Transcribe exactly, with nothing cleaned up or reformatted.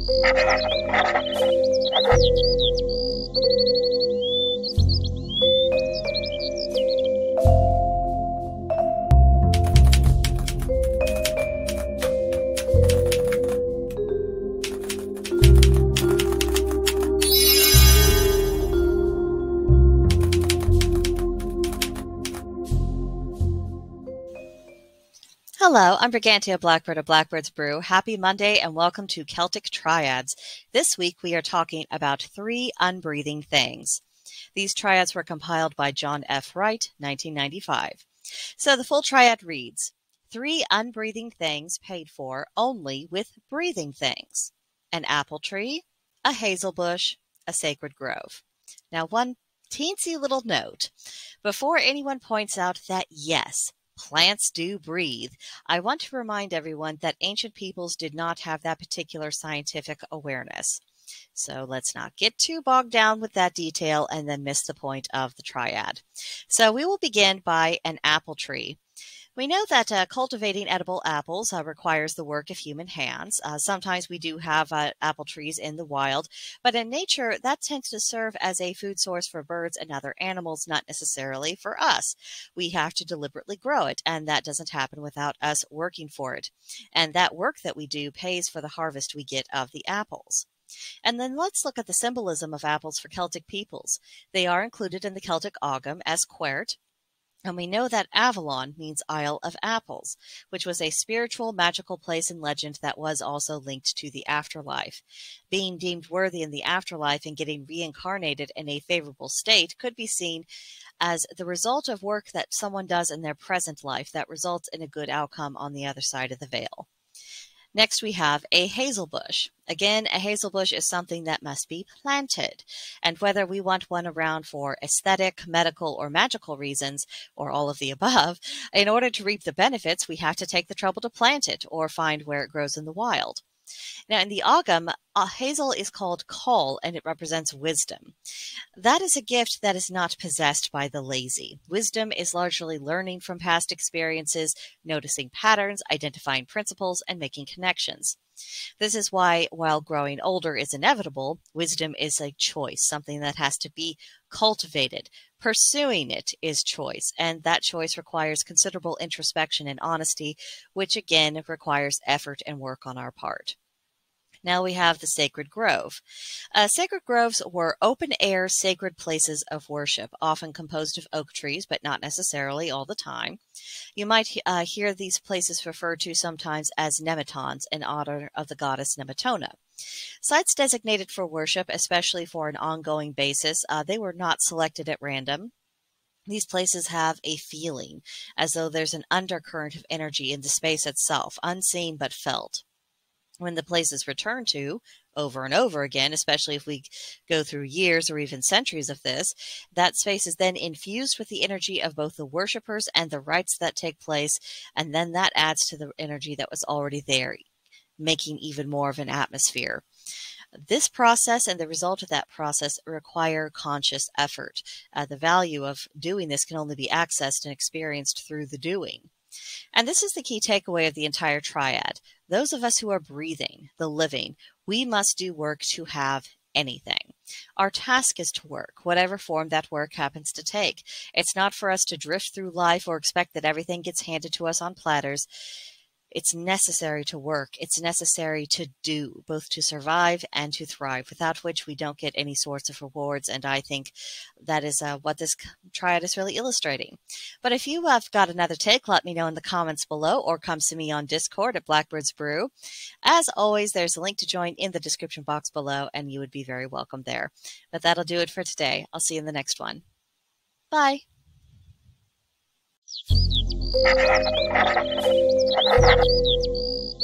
Hello, I'm Brigantia Blackbird of Blackbird's Brew. Happy Monday and welcome to Celtic Triads. This week we are talking about three unbreathing things. These triads were compiled by John F. Wright, nineteen ninety-five. So the full triad reads, three unbreathing things paid for only with breathing things. An apple tree, a hazel bush, a sacred grove. Now one teensy little note. Before anyone points out that yes, plants do breathe, I want to remind everyone that ancient peoples did not have that particular scientific awareness. So let's not get too bogged down with that detail and then miss the point of the triad. So we will begin by an apple tree. We know that uh, cultivating edible apples uh, requires the work of human hands. Uh, sometimes we do have uh, apple trees in the wild, but in nature that tends to serve as a food source for birds and other animals, not necessarily for us. We have to deliberately grow it, and that doesn't happen without us working for it. And that work that we do pays for the harvest we get of the apples. And then let's look at the symbolism of apples for Celtic peoples. They are included in the Celtic Ogham as quert. And we know that Avalon means Isle of Apples, which was a spiritual, magical place in legend that was also linked to the afterlife. Being deemed worthy in the afterlife and getting reincarnated in a favorable state could be seen as the result of work that someone does in their present life that results in a good outcome on the other side of the veil. Next, we have a hazel bush. Again, a hazel bush is something that must be planted. And whether we want one around for aesthetic, medical, or magical reasons, or all of the above, in order to reap the benefits, we have to take the trouble to plant it or find where it grows in the wild. Now, in the Ogham, a hazel is called Coll, and it represents wisdom. That is a gift that is not possessed by the lazy. Wisdom is largely learning from past experiences, noticing patterns, identifying principles, and making connections. This is why, while growing older is inevitable, wisdom is a choice, something that has to be cultivated. Pursuing it is choice, and that choice requires considerable introspection and honesty, which again requires effort and work on our part. Now we have the sacred grove. Uh, sacred groves were open-air sacred places of worship, often composed of oak trees, but not necessarily all the time. You might uh, hear these places referred to sometimes as nematons in honor of the goddess Nematona. Sites designated for worship, especially for an ongoing basis, uh, they were not selected at random. These places have a feeling, as though there's an undercurrent of energy in the space itself, unseen but felt. When the place is returned to over and over again, especially if we go through years or even centuries of this, that space is then infused with the energy of both the worshipers and the rites that take place, and then that adds to the energy that was already there, making even more of an atmosphere. This process and the result of that process require conscious effort. Uh, the value of doing this can only be accessed and experienced through the doing. And this is the key takeaway of the entire triad. Those of us who are breathing, the living, we must do work to have anything. Our task is to work, whatever form that work happens to take. It's not for us to drift through life or expect that everything gets handed to us on platters. It's necessary to work. It's necessary to do, both to survive and to thrive, without which we don't get any sorts of rewards. And I think that is uh, what this triad is really illustrating. But if you have got another take, let me know in the comments below or come to me on Discord at Blackbird's Brew. As always, there's a link to join in the description box below, and you would be very welcome there. But that'll do it for today. I'll see you in the next one. Bye. Thank you.